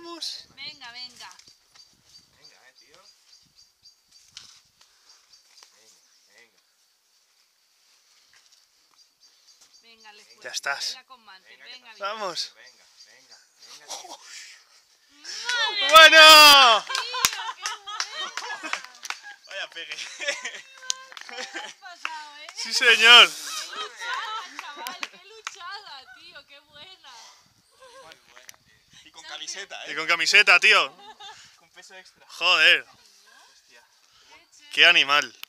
Vamos. Venga, venga. Venga, tío. Venga. Venga, le fue. Ya estás. Venga con Mantel, venga, bien. Vamos. Venga, tío. ¡Madre ¡Bueno! tío, qué buena! Vaya pegue. ¿Qué has pasado, Sí, señor. ¡Qué luchada, chaval! ¡Qué luchada, tío! ¡Qué buena! Muy buena, tío. Y con camiseta, Y con camiseta, tío. Con peso extra. Joder. Hostia. ¡Qué chévere! Qué animal.